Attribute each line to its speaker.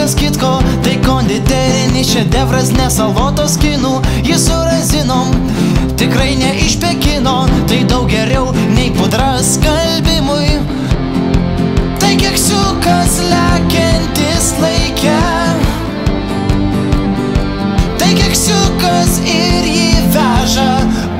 Speaker 1: kas kitko, tai konditerinis šedevras, ne salotos kinų. Jis su razinom, tikrai ne iš Pekino, tai daug geriau nei pudra skalbimui. Tai keksiukas lekiantis laike, tai keksiukas ir jį veža